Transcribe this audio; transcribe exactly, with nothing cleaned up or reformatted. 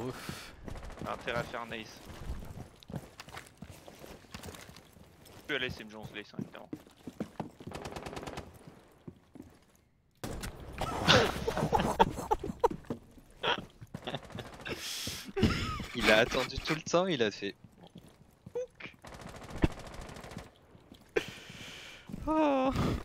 ouf. T'as intérêt à faire un ace. Je peux aller, c'est une chance l'ace, hein, évidemment. Il a attendu tout le temps, il a fait. Oh.